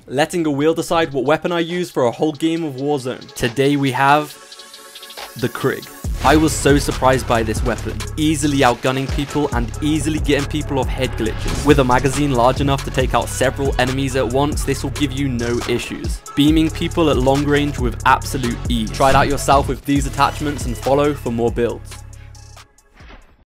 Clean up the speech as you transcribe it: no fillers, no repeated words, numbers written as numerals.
letting a wheel decide what weapon I use for a whole game of Warzone. Today we have the Krig. I was so surprised by this weapon, easily outgunning people and easily getting people off head glitches. With a magazine large enough to take out several enemies at once, this will give you no issues. Beaming people at long range with absolute ease. Try it out yourself with these attachments and follow for more builds.